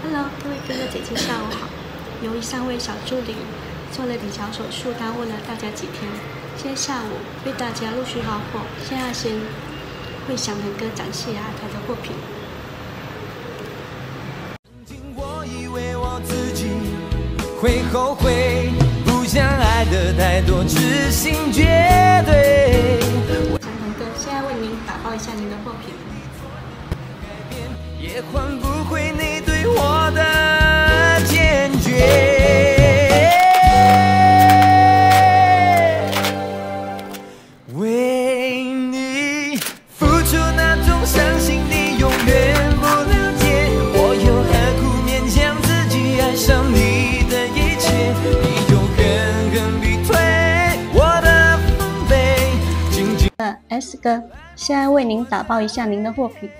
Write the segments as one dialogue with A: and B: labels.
A: Hello， 各位哥哥姐姐下午好。由于3位小助理做了骶桥手术，耽误了大家几天，今天下午为大家陆续发货。现在先为翔腾哥展示一下他的货品。
B: 我以为我自己会后悔，不想爱的太多，痴心绝对。
A: 翔腾哥现在为您打包一下您的货品。
B: 也换不回你对我的坚决。为你付出那种相信你永远不了解，我又何苦勉强自己爱上你的一切？你又狠狠逼退我的防备。
A: S 哥现在为您打包一下您的货品。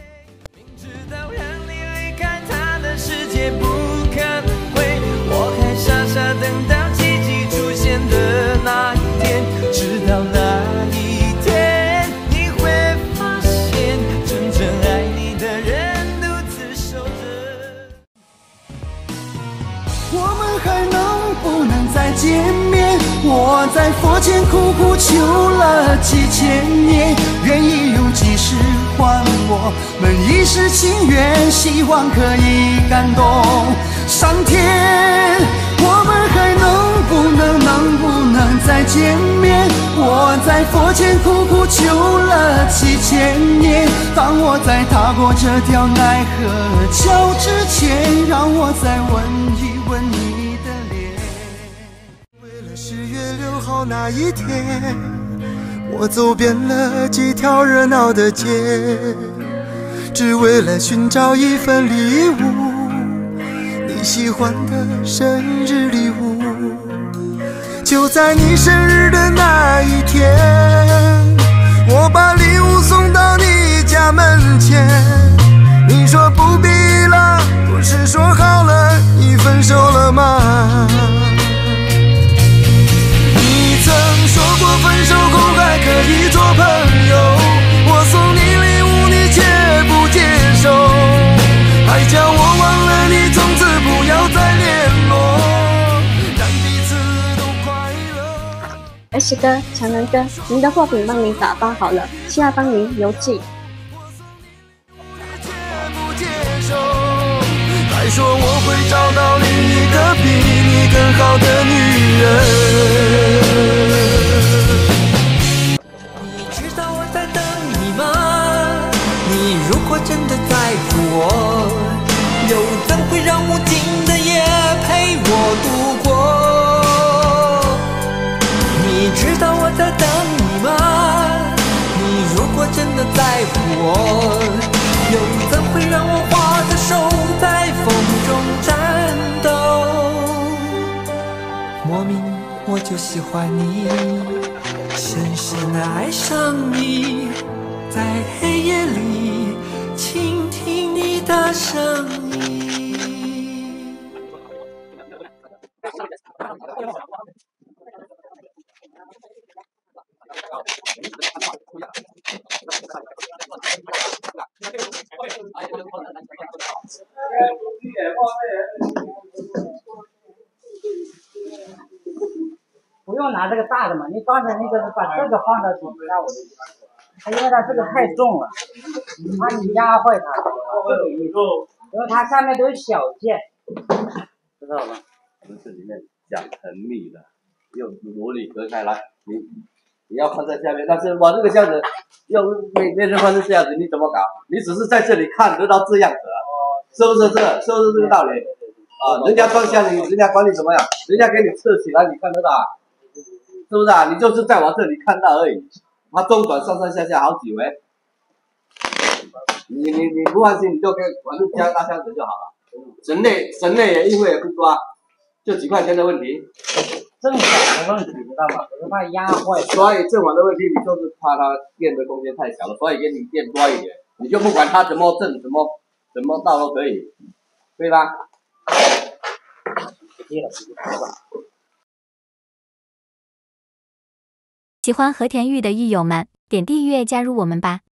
B: 世界不可能会，我还傻傻等到奇迹出现的那一天，直到那一天，你会发现，真正爱你的人独自守着。
C: 我们还能不能再见面？我在佛前苦苦求了几千年，愿意用几世还我们一世情缘，希望可以感动上天。我们还能不能再见面？我在佛前苦苦求了几千年，当我在踏过这条奈何桥之前，让我再吻一吻你的脸。为了10月6号那一天，我走遍了几条热闹的街，只为了寻找一份礼物，你喜欢的生日礼物。就在你生日的那一天，我把礼物送到你家门前，你说不必了，不是说好了你分手了吗？你曾说过分手后还可以做朋友，我送你礼物你却不接受，还叫我忘了你，从此不要再联络，让彼此都快乐。
A: S 哥、强能哥，您的货品帮您打包好了，现在帮您邮寄。
C: 还说我会找到另一个比你更好的女人。
B: 你知道我在等你吗？你如果真的在乎我，又怎会让无尽的夜陪我度过？你知道我在等你吗？你如果真的在乎我，又怎会让我花的手在风中颤抖？莫名我就喜欢你，深深地爱上你，在黑夜里倾听你的声音。
D: 不用拿这个大的嘛，你刚才那个把这个放到底下，我就因为它这个太重了，怕你压坏它，因为它下面都是小件，知道吧？
E: 我们这里面讲很密的，用模拟隔开来，你要放在下面，但是我这个箱子用别人放是这样子，你怎么搞？你只是在这里看得到这样子，是不是这个？是不是这个道理？啊，人家装箱子，人家管你怎么样，人家给你测起来，你看得到，是不是啊？你就是在我这里看到而已，它中短上上下下好几回，你不放心，你就可以反正加大箱子就好了。省内也运费也不多，就几块钱的问题。
D: 正反的问题知道吗？不是怕压坏。
E: 所以正反的问题，你就是怕它垫的空间太小了，所以给你垫多一点，你就不管它怎么正怎么倒都可以，对吧？
F: 喜欢和田玉的玉友们，点订阅加入我们吧。